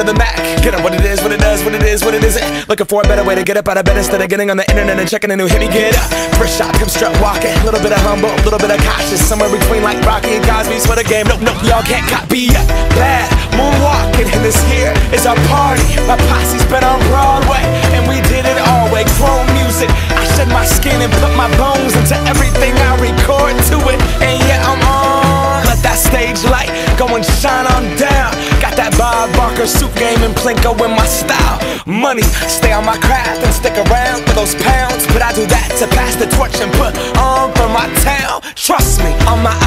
the Mac. Get up what it is, what it does, what it is, what it isn't. Looking for a better way to get up out of bed instead of getting on the internet and checking a new hit. Me get up, first shot, come strut walking. A little bit of humble, a little bit of cautious. Somewhere between like Rocky and Cosby's for the game. Nope, nope, y'all can't copy yet. Bad moonwalking, and this here is our party. My posse's been on Broadway, and we did it all way. Chrome music, I shed my skin and put my bones into everything I record to it. And yeah, I'm on. Let that stage light go and shine on down. Got that Bob Barker suit game and Plinko in my style. Money, stay on my craft and stick around for those pounds. But I do that to pass the torch and put on for my town. Trust me, on my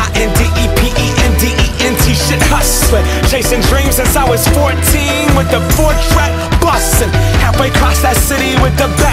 INDEPENDENT shit hustling. Chasing dreams since I was 14 with the 4-track bustin'. Halfway across that city with the back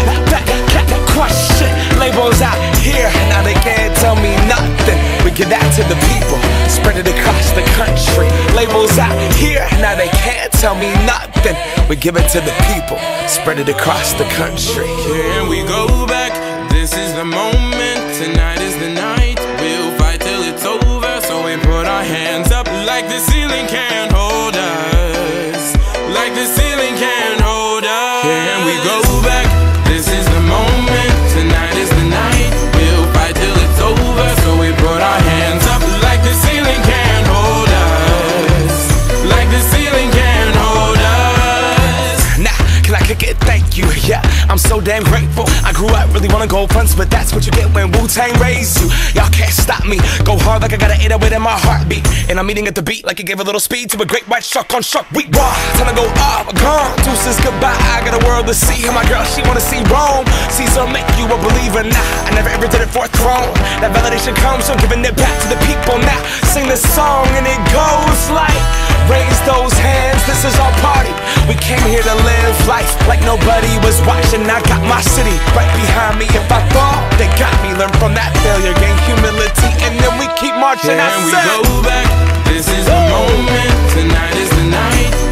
crush shit. Labels out here, now they can't tell me nothing. We give that to the people, spread it across the country. Labels out here, now they can't tell me nothing. We give it to the people, spread it across the country. Here we go back, this is the moment, tonight is the night. We'll fight till it's over, so we put our hands up like the ceiling can't hold us. Like the ceiling can't hold us. Here we go back, this is the moment, tonight is the night. We'll fight till it's over, so we put our hands up like the ceiling can't hold us. Like the ceiling can't hold us. Nah, can I kick it? Thank you, yeah, I'm so damn grateful. I grew up really wanna go fronts, but that's what you get when Wu-Tang raised you. Y'all can't stop me, go hard like I got an 808 in my heartbeat. And I'm eating at the beat like it gave a little speed to a great white shark on Shark Week. Raw, time to go off, gone, deuces goodbye. I got a world to see, and my girl, she wanna see Rome. Caesar make you a believer, nah, I never ever did it for a throne. That validation comes from giving it back to the people. Now, sing this song and it goes like, raise those hands, this is our party. We came here to live life like nobody was watching. I got my city right behind me. If I fall, they got me. Learn from that failure, gain humility, and then we keep marching. And we go back, this is the moment, tonight is the night.